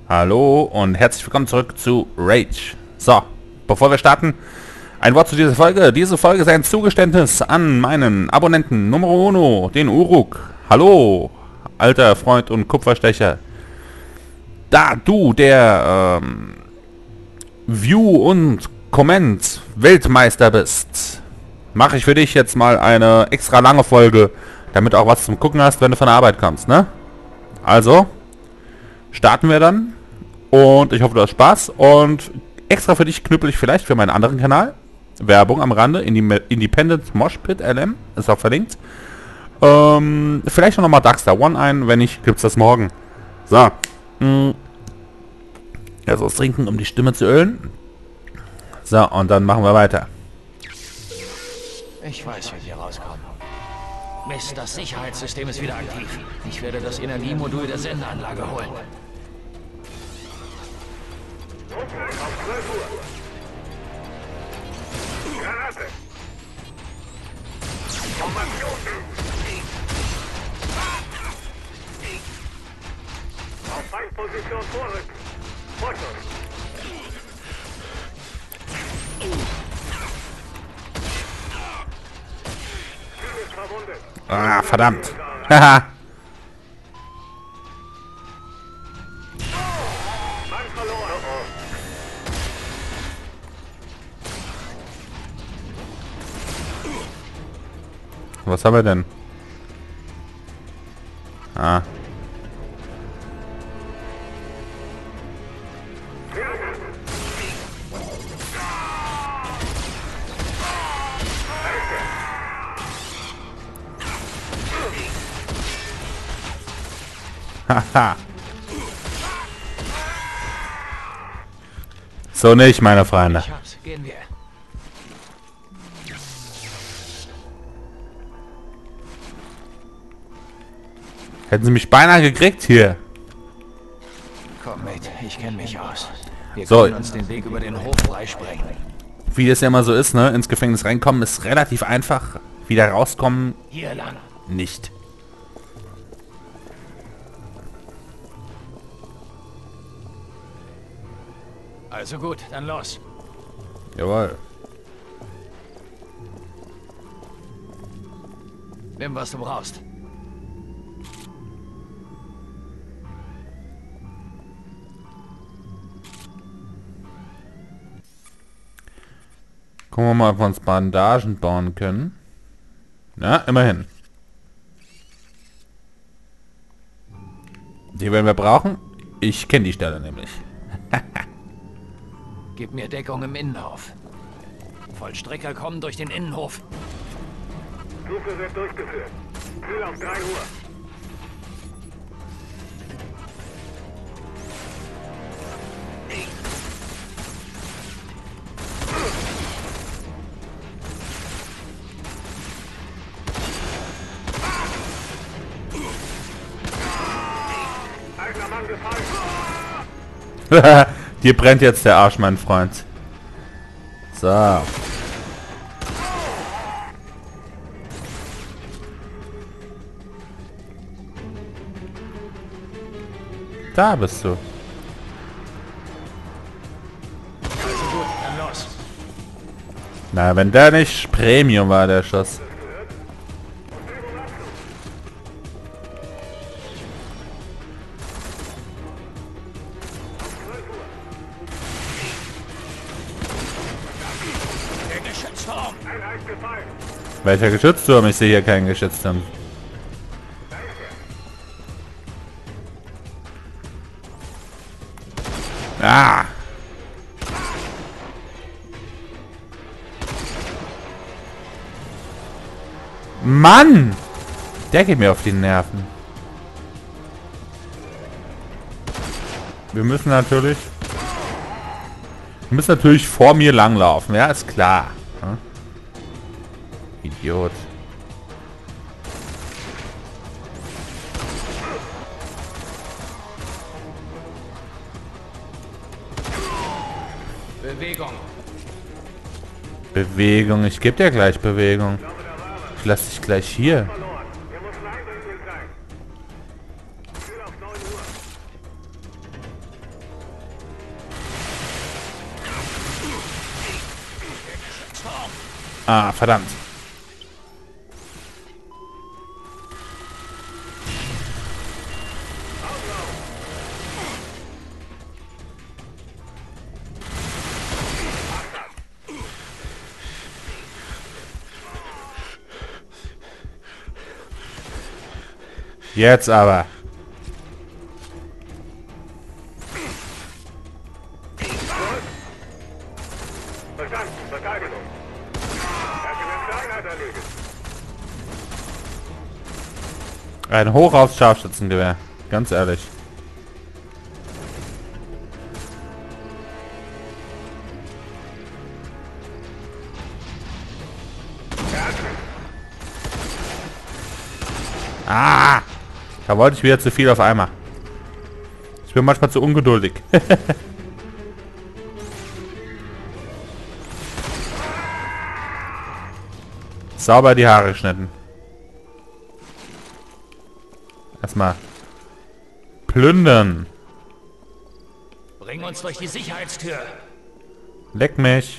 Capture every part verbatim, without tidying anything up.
Hallo und herzlich willkommen zurück zu Rage. So, bevor wir starten, ein Wort zu dieser Folge. Diese Folge ist ein Zugeständnis an meinen Abonnenten Numero Uno, den Uruk. Hallo, alter Freund und Kupferstecher. Da du der ähm, View- und Comment-Weltmeister bist, mache ich für dich jetzt mal eine extra lange Folge, damit du auch was zum Gucken hast, wenn du von der Arbeit kommst, ne? Also, starten wir dann. Und ich hoffe, du hast Spaß. Und extra für dich knüppel ich vielleicht für meinen anderen Kanal. Werbung am Rande. Independent Moshpit L M. Ist auch verlinkt. Ähm, vielleicht noch mal Darkstar One ein. Wenn nicht, gibt's das morgen. So. Ja, so was trinken, um die Stimme zu ölen. So, und dann machen wir weiter. Ich weiß, wie wir rauskommen. Mist, das Sicherheitssystem ist wieder aktiv. Ich werde das Energiemodul der Sendeanlage holen. Auf zwölf Uhr. Granate. Formation. Auf Feindposition vorrücken. Vorschuss. Ziel ist verwundet. Ah, verdammt. Haha. Mann verloren. Was haben wir denn? Ah. Haha. So nicht, meine Freunde. Ich hab's. Gehen wir. Hätten sie mich beinahe gekriegt hier. Komm mit, ich kenne mich aus. Wir So. können uns den Weg über den Hof freisprengen. Wie es ja immer so ist, ne? Ins Gefängnis reinkommen ist relativ einfach. Wieder rauskommen Hier lang. nicht. Also gut, dann los. Jawohl. Nimm, was du brauchst. Gucken wir mal, ob wir uns Bandagen bauen können. Ja, immerhin. Die werden wir brauchen. Ich kenne die Stelle nämlich. Gib mir Deckung im Innenhof. Vollstrecker kommen durch den Innenhof. Stufe wird durchgeführt. Ziel auf drei Uhr. Eigener Mann gefallen. Dir brennt jetzt der Arsch, mein Freund. So. Da bist du. Also gut, dann los. Na, wenn der nicht Premium war, der Schuss. Der Geschützturm. Einheit gefallen. Welcher Geschützturm? Ich sehe hier keinen Geschützturm. Ah! Mann! Der geht mir auf die Nerven. Wir müssen natürlich... Wir müssen natürlich vor mir langlaufen, ja, ist klar. Hm? Idiot. Bewegung. Bewegung, ich gebe dir gleich Bewegung. Ich lasse dich gleich hier. Verloren. Wir müssen eindringlich sein. Ziel auf neun Uhr. Ah, verdammt. Jetzt aber. Verstanden. Verteidigung. Erste Einheit erledigt. Ein Hoch aufs Scharfschützengewehr. Ganz ehrlich. Ah! Da wollte ich wieder zu viel auf einmal. Ich bin manchmal zu ungeduldig. Sauber die Haare geschnitten. Erstmal plündern. Bring uns durch die Sicherheitstür. Leck mich.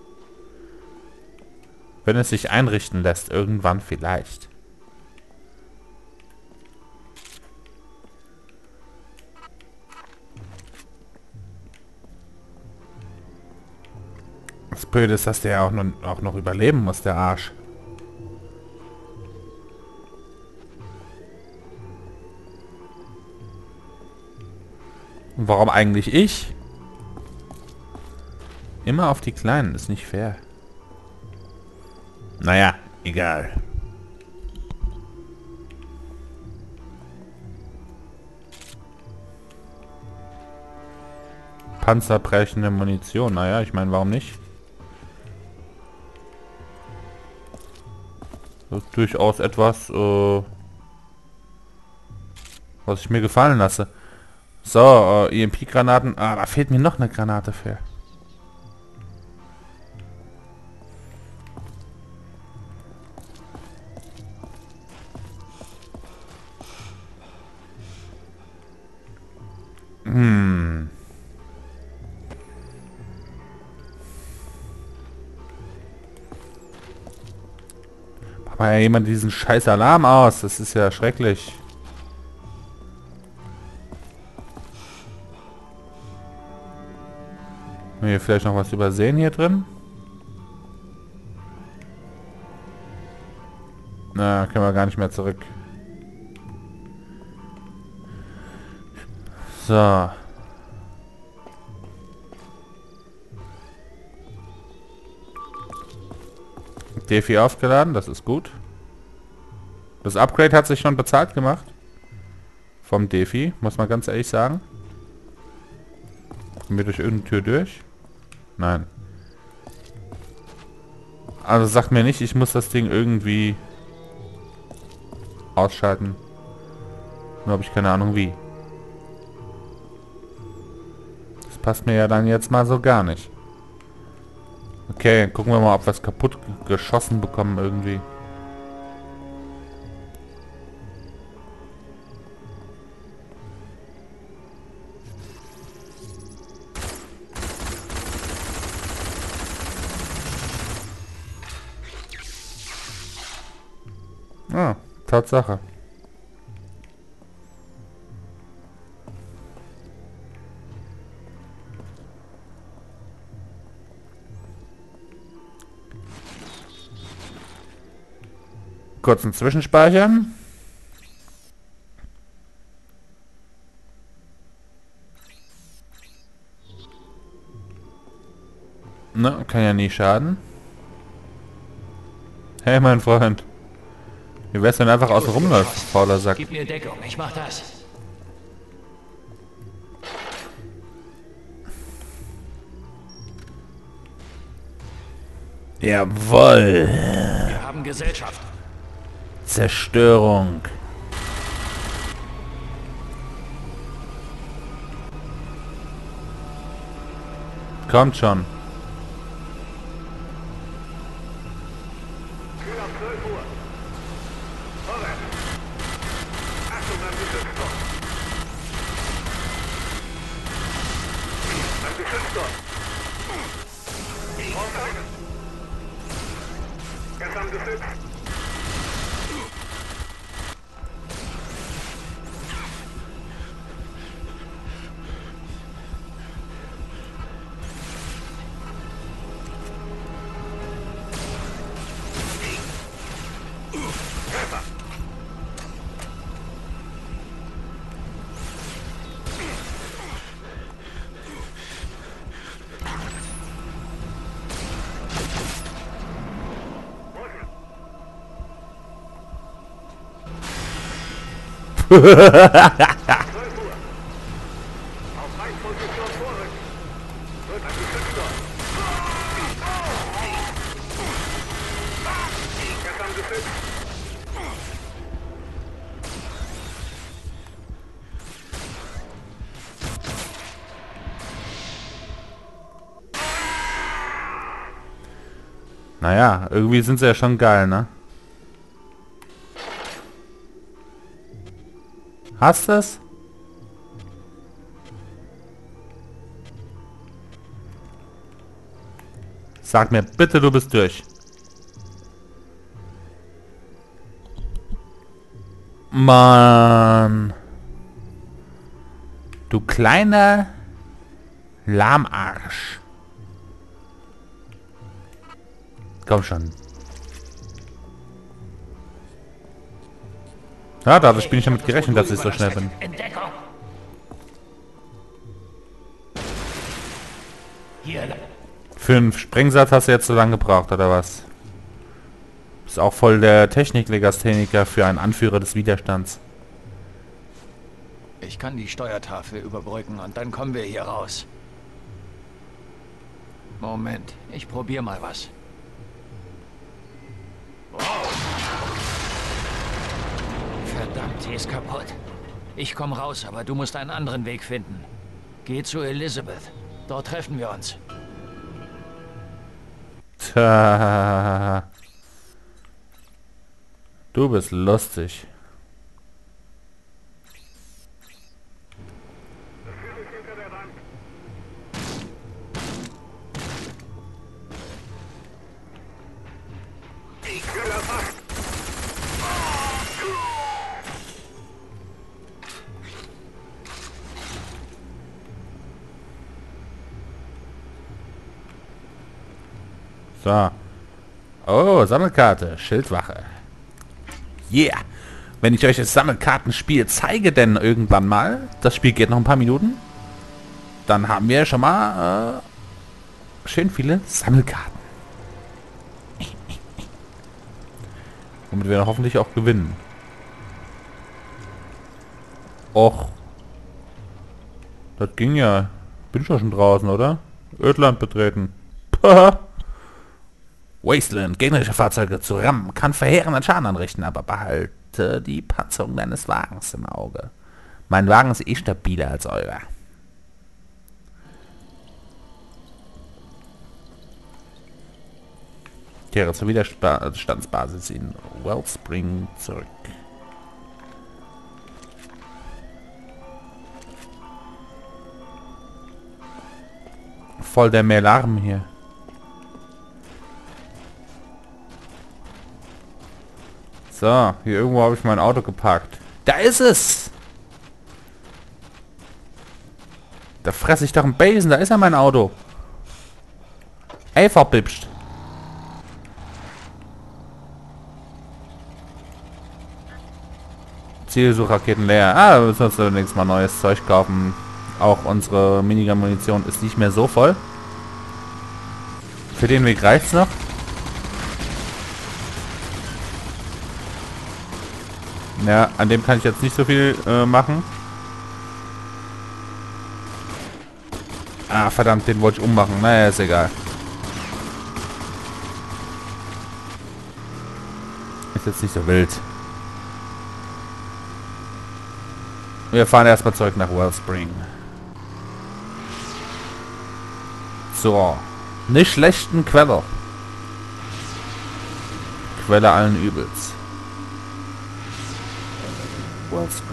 Wenn es sich einrichten lässt, irgendwann vielleicht. Das Blöde ist, dass der auch noch, auch noch überleben muss, der Arsch. Und warum eigentlich ich? Immer auf die Kleinen, ist nicht fair. Naja, egal. Panzerbrechende Munition, naja, ich meine, warum nicht? Das ist durchaus etwas, äh, was ich mir gefallen lasse. So, äh, E M P-Granaten. Ah, da fehlt mir noch eine Granate für. Hm. Mach mal ja jemand diesen scheiß Alarm aus. Das ist ja schrecklich. Haben wir hier vielleicht noch was übersehen hier drin? Na, können wir gar nicht mehr zurück. So. Defi aufgeladen, das ist gut. Das Upgrade hat sich schon bezahlt gemacht. Vom Defi, muss man ganz ehrlich sagen. Kommen wir durch irgendeine Tür durch? Nein. Also sagt mir nicht, ich muss das Ding irgendwie ausschalten. Nur habe ich keine Ahnung wie. Das passt mir ja dann jetzt mal so gar nicht. Okay, gucken wir mal, ob wir es kaputt geschossen bekommen irgendwie. Ah, Tatsache. Kurzen Zwischenspeichern. Na, kann ja nie schaden. Hey, mein Freund. Wie wär's, wenn du einfach außen rumläuft, fauler Sack? Gib mir Deckung, ich mach das. Jawohl. Wir haben Gesellschaft. Zerstörung. Kommt schon. Kühl ab zwölf Uhr. Vorwärts. Achtung an Geschütztor. Ein Geschütztor. Vorwärts. am Geschütz. zwölf Uhr. Auf Feindposition vorrücken. Wird ein Geschütz dort. Jetzt am Geschütz. Naja, irgendwie sind sie ja schon geil, ne? Hast du es? Sag mir bitte, du bist durch. Mann. Du kleiner Lahmarsch. Komm schon. Ja, da habe ich nicht damit gerechnet, dass ich so schnell bin. Entdeckung. Hier. Für einen Sprengsatz hast du jetzt so lange gebraucht, oder was? Ist auch voll der Technik-Legastheniker für einen Anführer des Widerstands. Ich kann die Steuertafel überbrücken und dann kommen wir hier raus. Moment, ich probiere mal was. Verdammt, sie ist kaputt. Ich komme raus, aber du musst einen anderen Weg finden. Geh zu Elizabeth. Dort treffen wir uns. Tja. Du bist lustig. Hinter der Wand. Schneller fast. So. Oh, Sammelkarte. Schildwache. Yeah. Wenn ich euch das Sammelkartenspiel zeige, denn irgendwann mal, das Spiel geht noch ein paar Minuten, dann haben wir schon mal äh, schön viele Sammelkarten. Womit wir hoffentlich auch gewinnen. Och. Das ging ja. Bin schon schon draußen, oder? Ödland betreten. Pah. Wasteland, gegnerische Fahrzeuge zu rammen, kann verheerenden Schaden anrichten, aber behalte die Panzerung deines Wagens im Auge. Mein Wagen ist eh stabiler als eurer. Kehre zur Widerstandsbasis in Wellspring zurück. Voll der Melarm hier. So, hier irgendwo habe ich mein Auto geparkt. Da ist es! Da fresse ich doch einen Besen, da ist ja mein Auto. Ey, verbibscht. Zielsuchraketen leer. Ah, da müssen wir uns demnächst mal neues Zeug kaufen. Auch unsere Minigun-Munition ist nicht mehr so voll. Für den Weg reicht's noch. Ja, an dem kann ich jetzt nicht so viel äh, machen. Ah, verdammt, den wollte ich ummachen. Naja, ist egal. Ist jetzt nicht so wild. Wir fahren erstmal zurück nach Wellspring. So. Nicht schlechten Quelle. Quelle allen Übels. Wellspring.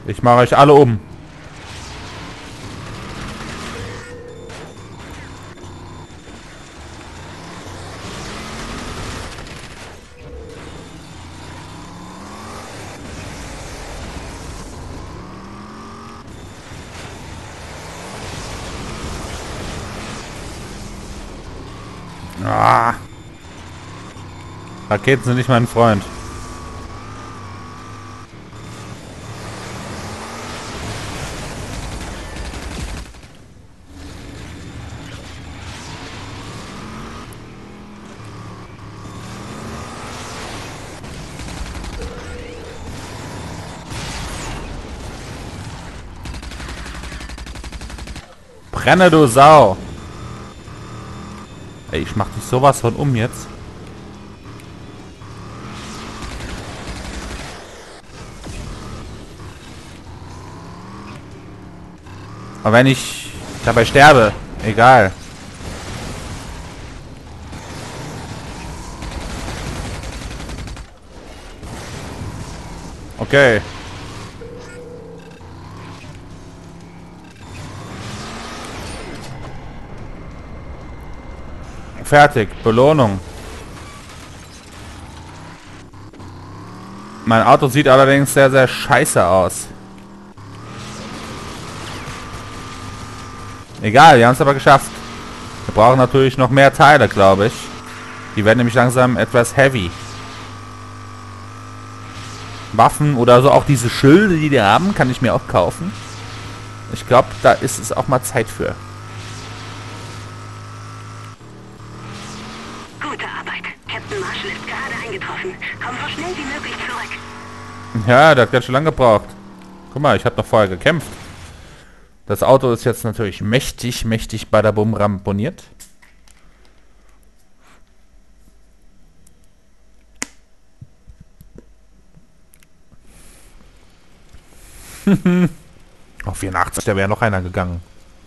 Ich mache euch alle um. Ah. Raketen sind nicht mein Freund. Brenne, du Sau! Ey, ich mach dich sowas von um jetzt. Aber wenn ich dabei sterbe, egal. Okay. Fertig. Belohnung. Mein Auto sieht allerdings sehr, sehr scheiße aus. Egal, wir haben es aber geschafft. Wir brauchen natürlich noch mehr Teile, glaube ich. Die werden nämlich langsam etwas heavy. Waffen oder so, auch diese Schilde, die die haben, kann ich mir auch kaufen. Ich glaube, da ist es auch mal Zeit für. Gute Arbeit. Captain Marshall ist gerade eingetroffen. Komm so schnell wie möglich zurück. Ja, der hat ganz schön lange gebraucht. Guck mal, ich habe noch vorher gekämpft. Das Auto ist jetzt natürlich mächtig, mächtig badabum ramponiert. Auf vierundachtzig, da wäre noch einer gegangen.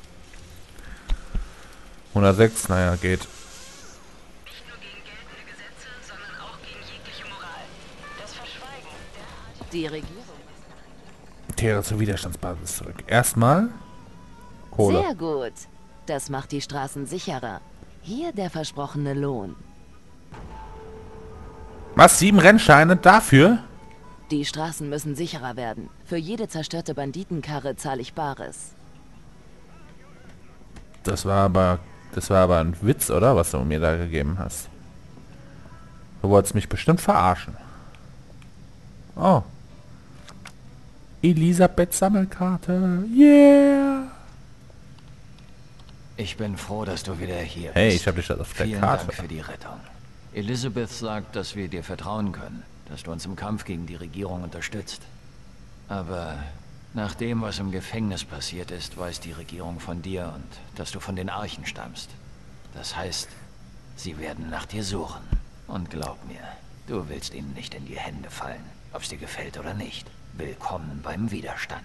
hundertsechs, naja, geht. Nicht nur gegen geltende Gesetze, sondern auch gegen jegliche Moral. Das Verschweigen der Die Regierung. Kehre zur Widerstandsbasis zurück. Erstmal Kohle. Sehr gut. Das macht die Straßen sicherer. Hier der versprochene Lohn. Was? Sieben Rennscheine dafür? Die Straßen müssen sicherer werden. Für jede zerstörte Banditenkarre zahle ich Bares. Das war aber... Das war aber ein Witz, oder? Was du mir da gegeben hast. Du wolltest mich bestimmt verarschen. Oh. Elisabeth Sammelkarte. Yeah. Ich bin froh, dass du wieder hier bist. Hey, ich habe dich das auf der Vielen Karte. Dank für die Rettung. Elizabeth sagt, dass wir dir vertrauen können, dass du uns im Kampf gegen die Regierung unterstützt. Aber nach dem, was im Gefängnis passiert ist, weiß die Regierung von dir und dass du von den Archen stammst. Das heißt, sie werden nach dir suchen. Und glaub mir, du willst ihnen nicht in die Hände fallen, ob es dir gefällt oder nicht. Willkommen beim Widerstand.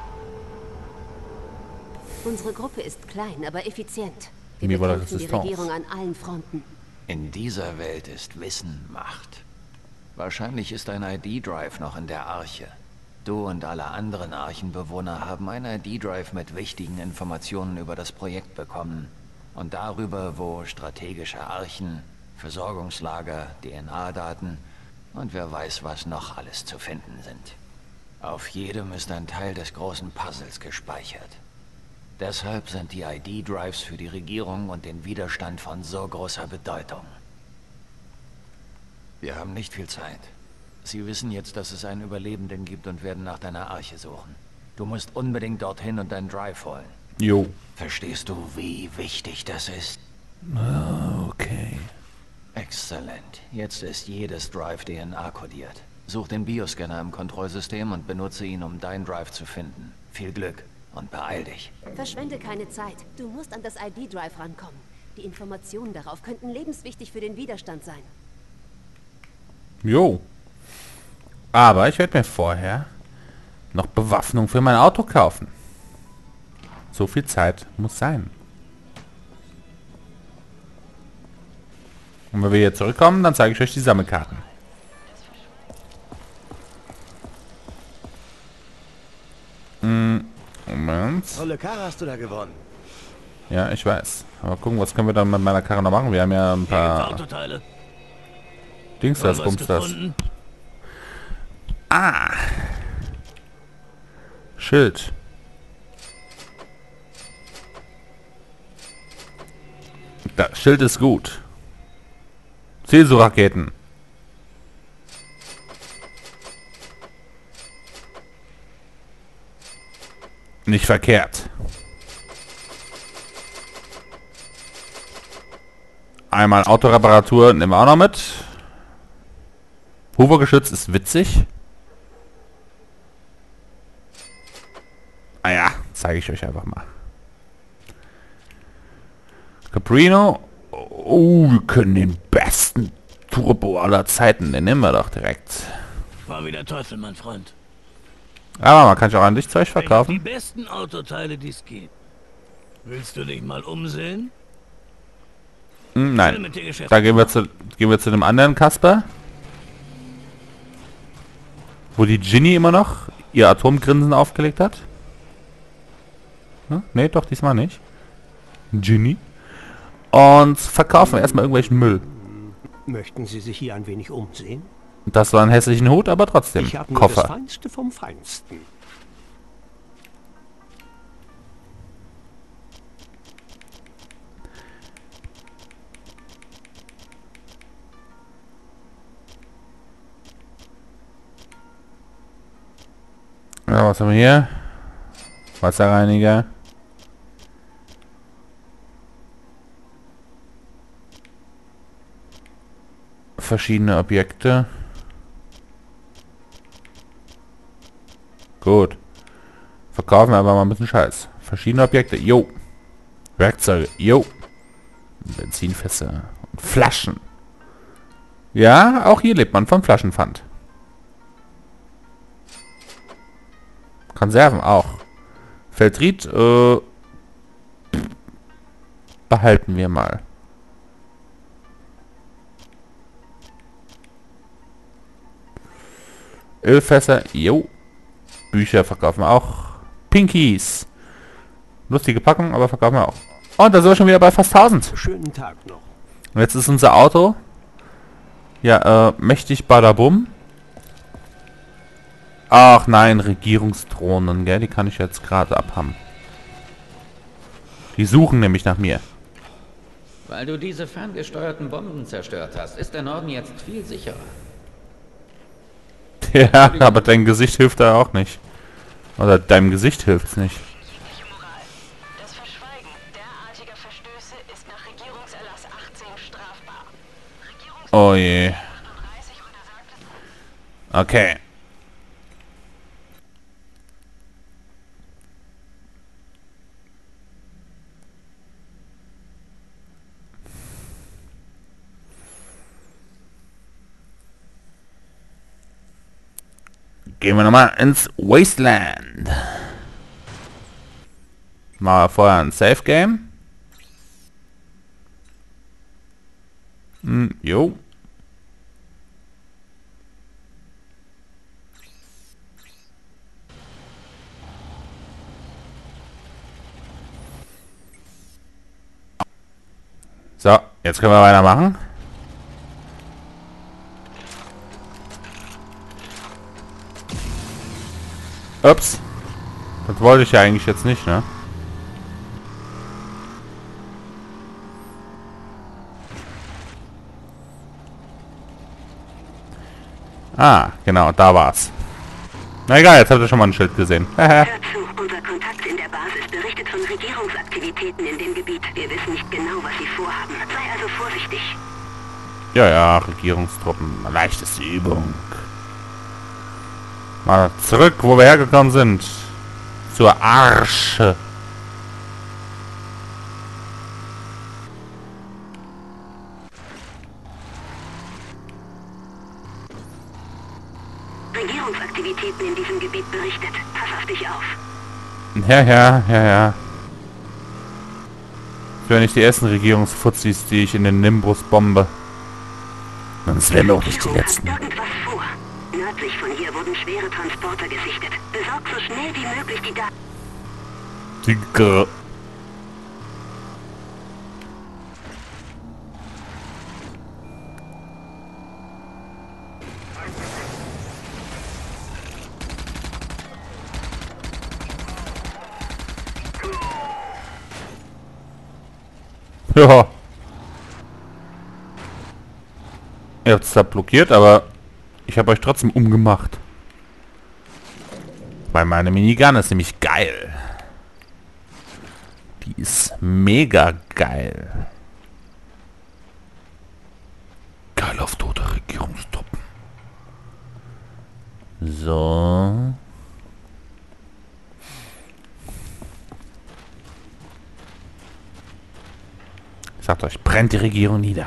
Unsere Gruppe ist klein, aber effizient. Wir Mir war das bekämpfen die Resistance. Regierung an allen Fronten. In dieser Welt ist Wissen Macht. Wahrscheinlich ist ein I D-Drive noch in der Arche. Du und alle anderen Archenbewohner haben einen I D-Drive mit wichtigen Informationen über das Projekt bekommen. Und darüber, wo strategische Archen, Versorgungslager, D N A-Daten und wer weiß, was noch alles zu finden sind. Auf jedem ist ein Teil des großen Puzzles gespeichert. Deshalb sind die I D-Drives für die Regierung und den Widerstand von so großer Bedeutung. Wir haben nicht viel Zeit. Sie wissen jetzt, dass es einen Überlebenden gibt und werden nach deiner Arche suchen. Du musst unbedingt dorthin und deinen Drive holen. Jo. Verstehst du, wie wichtig das ist? Okay. Exzellent. Jetzt ist jedes Drive D N A kodiert. Such den Bioscanner im Kontrollsystem und benutze ihn, um deinen Drive zu finden. Viel Glück und beeil dich. Verschwende keine Zeit. Du musst an das I D-Drive rankommen. Die Informationen darauf könnten lebenswichtig für den Widerstand sein. Jo. Aber ich werde mir vorher noch Bewaffnung für mein Auto kaufen. So viel Zeit muss sein. Und wenn wir hier zurückkommen, dann zeige ich euch die Sammelkarten. tolle Karre hast du da gewonnen. Ja, ich weiß. Aber gucken, was können wir dann mit meiner Karre noch machen? Wir haben ja ein paar Autoteile. Dings, das Bums das. Ah! Schild. Das Schild ist gut. Zielsuchraketen. Nicht verkehrt. Einmal Autoreparatur nehmen wir auch noch mit. Hovergeschütz ist witzig. Ah ja, zeige ich euch einfach mal. Caprino. Oh, wir können den besten Turbo aller Zeiten. Den nehmen wir doch direkt. War wieder Teufel, mein Freund. Aber man kann sich auch an dich Zeug verkaufen. Die besten Autoteile, die es gibt. Willst du dich mal umsehen? Hm, nein. Da gehen wir zu gehen wir zu dem anderen Kasper. Wo die Ginny immer noch ihr Atomgrinsen aufgelegt hat. Hm? Ne, doch diesmal nicht. Ginny. Und verkaufen erstmal irgendwelchen Müll. Möchten Sie sich hier ein wenig umsehen? Das war ein hässlichen Hut, aber trotzdem. Ich habe nur Koffer. das Feinste vom Feinsten. Ja, was haben wir hier? Wasserreiniger. Verschiedene Objekte. Gut. Verkaufen wir aber mal ein bisschen Scheiß. Verschiedene Objekte. Jo. Werkzeuge. Jo. Benzinfässer. Und Flaschen. Ja, auch hier lebt man vom Flaschenpfand. Konserven auch. Feldrit, äh, behalten wir mal. Ölfässer, jo. Bücher verkaufen wir auch. Pinkies. Lustige Packung, aber verkaufen wir auch. Und da sind wir schon wieder bei fast tausend. Schönen Tag noch. Und jetzt ist unser Auto. Ja, äh, mächtig badabum. Ach nein, Regierungsdrohnen, gell? Die kann ich jetzt gerade abhaben. Die suchen nämlich nach mir. Weil du diese ferngesteuerten Bomben zerstört hast, ist der Norden jetzt viel sicherer. Ja, aber dein Gesicht hilft da auch nicht. Oder deinem Gesicht hilft's nicht. Jegliche Moral. Das Verschweigen derartiger Verstöße ist nach Regierungserlass achtzehn strafbar. Regierungserlass Oh je. achtunddreißig untersagt es. Okay. Gehen wir nochmal ins Wasteland. Mal vorher ein Safe Game. Hm, jo. So, jetzt können wir weitermachen. Ups. Das wollte ich ja eigentlich jetzt nicht, ne? Ah, genau, da war's. Na egal, jetzt habt ihr schon mal ein Schild gesehen. Hör zu, unser Kontakt in der Basis berichtet von Regierungsaktivitäten in dem Gebiet. Wir wissen nicht genau, was sie vorhaben. Sei also vorsichtig. Ja, ja, Regierungstruppen. Leichteste Übung. Mal zurück, wo wir hergekommen sind. Zur Arsche. Regierungsaktivitäten in diesem Gebiet berichtet. Pass auf dich auf. Ja, ja, ja, ja. Für nicht die ersten Regierungsfuzis, die ich in den Nimbus bombe. Sonst wären wir auch nicht die letzten. Irgendwas vor. Nördlich von hier wurden schwere Transporter gesichtet. Besorg so schnell wie möglich die Daten. Digga. Ja. Ihr habt es da blockiert, aber ich habe euch trotzdem umgemacht. Weil meine Minigun ist nämlich geil. Die ist mega geil. Geil auf tote Regierungstruppen. So. Sagt euch, brennt die Regierung nieder.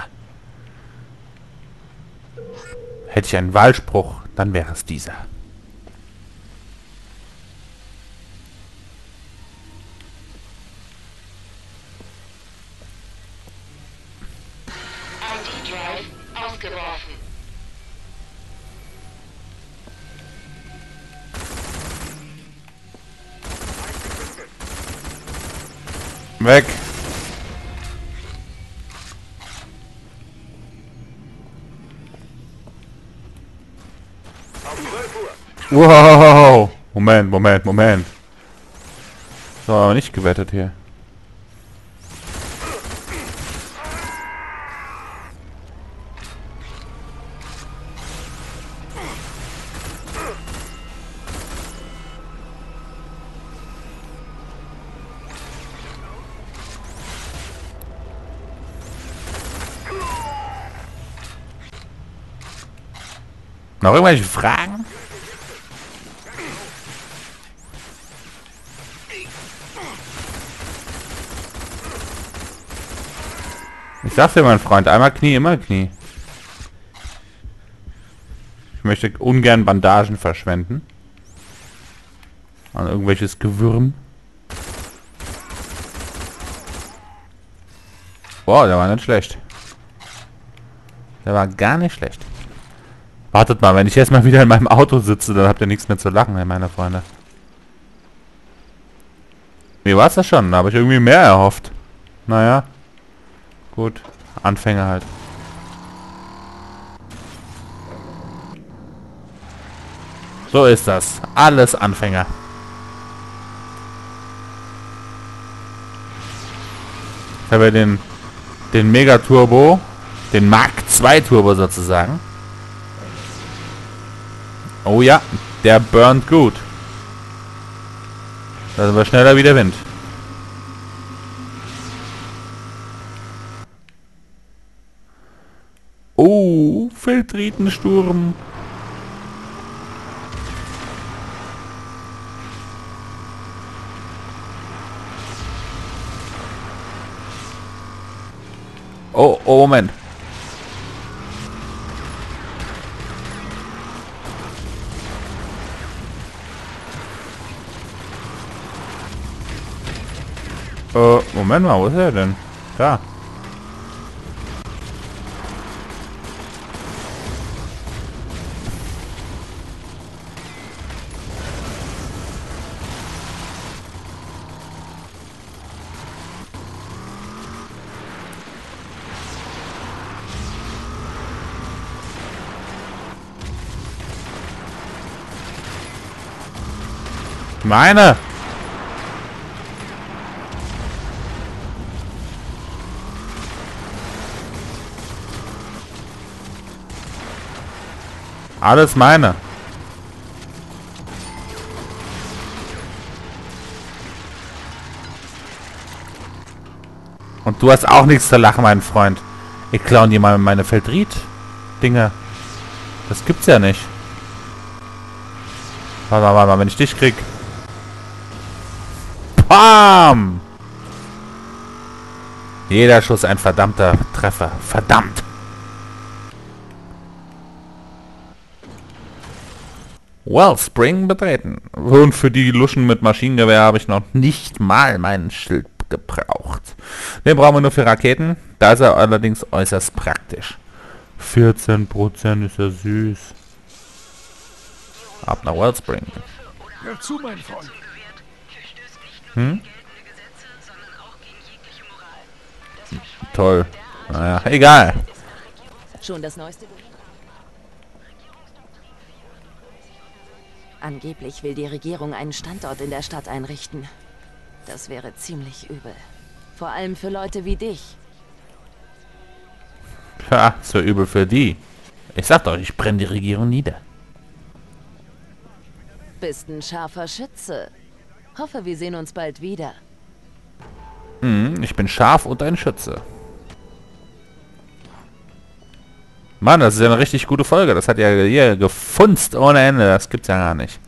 Hätte ich einen Wahlspruch, dann wäre es dieser. I D-Drive ausgeworfen. Weg. Wow. Moment, Moment, Moment. So, aber nicht gewettet hier. Noch irgendwelche Fragen? Ich sag's dir, mein Freund, einmal Knie, immer Knie. Ich möchte ungern Bandagen verschwenden. An irgendwelches Gewürm. Boah, der war nicht schlecht. Der war gar nicht schlecht. Wartet mal, wenn ich jetzt mal wieder in meinem Auto sitze, dann habt ihr nichts mehr zu lachen, meine Freunde. Wie war's das schon? Da habe ich irgendwie mehr erhofft. Naja. Gut. Anfänger halt. So ist das. Alles Anfänger. Ich habe ja den, den Mega Turbo, den Mark zwei Turbo sozusagen. Oh ja, der burnt gut. Da sind wir schneller wie der Wind. Oh, Feldritensturm. Oh, oh, Moment. Äh, Moment mal, wo ist er denn? Da. Meine! Alles meine. Und du hast auch nichts zu lachen, mein Freund. Ich klauen dir mal meine Feldrit-Dinge. Das gibt's ja nicht. Warte mal, warte mal, wenn ich dich krieg. Bam! Jeder Schuss ein verdammter Treffer. Verdammt! Wellspring betreten. Und für die Luschen mit Maschinengewehr habe ich noch nicht mal meinen Schild gebraucht. Den brauchen wir nur für Raketen. Da ist er allerdings äußerst praktisch. vierzehn Prozent ist er süß. Ab nach Wellspring. Hör zu, mein Freund. Hm? toll. Naja, egal. Schon das neueste... Angeblich will die Regierung einen Standort in der Stadt einrichten. Das wäre ziemlich übel. Vor allem für Leute wie dich. Ja, so übel für die. Ich sag doch, ich brenne die Regierung nieder. Bist ein scharfer Schütze. Hoffe, wir sehen uns bald wieder. Hm, ich bin scharf und ein Schütze. Mann, das ist ja eine richtig gute Folge. Das hat ja hier gefunzt ohne Ende. Das gibt's ja gar nicht.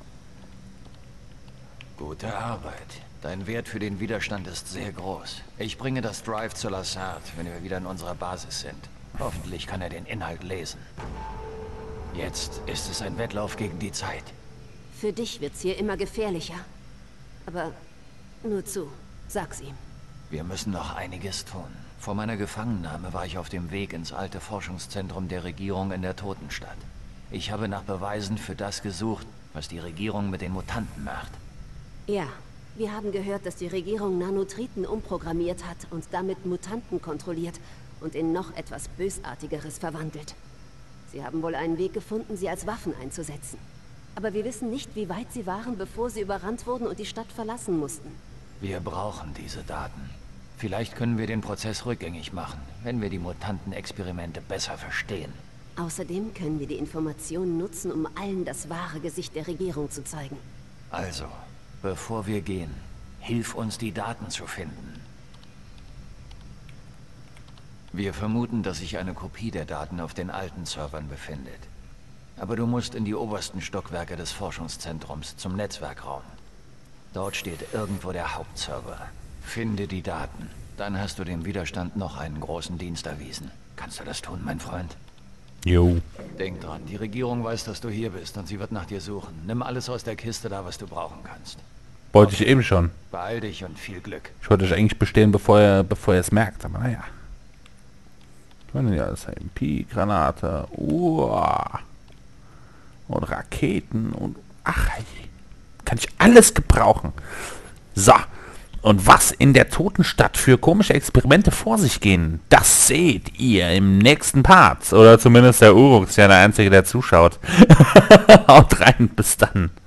Gute Arbeit. Dein Wert für den Widerstand ist sehr groß. Ich bringe das Drive zu Lassard, wenn wir wieder in unserer Basis sind. Hoffentlich kann er den Inhalt lesen. Jetzt ist es ein Wettlauf gegen die Zeit. Für dich wird's hier immer gefährlicher. Aber nur zu. Sag's ihm. Wir müssen noch einiges tun. Vor meiner Gefangennahme war ich auf dem Weg ins alte Forschungszentrum der Regierung in der Totenstadt. Ich habe nach Beweisen für das gesucht, was die Regierung mit den Mutanten macht. Ja, wir haben gehört, dass die Regierung Nanotriten umprogrammiert hat und damit Mutanten kontrolliert und in noch etwas Bösartigeres verwandelt. Sie haben wohl einen Weg gefunden, sie als Waffen einzusetzen. Aber wir wissen nicht, wie weit sie waren, bevor sie überrannt wurden und die Stadt verlassen mussten. Wir brauchen diese Daten. Vielleicht können wir den Prozess rückgängig machen, wenn wir die Mutantenexperimente besser verstehen. Außerdem können wir die Informationen nutzen, um allen das wahre Gesicht der Regierung zu zeigen. Also, bevor wir gehen, hilf uns, die Daten zu finden. Wir vermuten, dass sich eine Kopie der Daten auf den alten Servern befindet. Aber du musst in die obersten Stockwerke des Forschungszentrums zum Netzwerkraum. Dort steht irgendwo der Hauptserver. Finde die Daten. Dann hast du dem Widerstand noch einen großen Dienst erwiesen. Kannst du das tun, mein Freund? Jo. Denk dran, die Regierung weiß, dass du hier bist und sie wird nach dir suchen. Nimm alles aus der Kiste da, was du brauchen kannst. Wollte ich eben schon. Beeil dich und viel Glück. Ich wollte euch eigentlich bestehen, bevor ihr, bevor ihr es merkt. Aber naja. Ja, das ist M P-Granate. Uah. Und Raketen und... Ach, kann ich alles gebrauchen. So. Und was in der Totenstadt für komische Experimente vor sich gehen, das seht ihr im nächsten Part. Oder zumindest der Uruk ist ja der Einzige, der zuschaut. Haut rein, bis dann.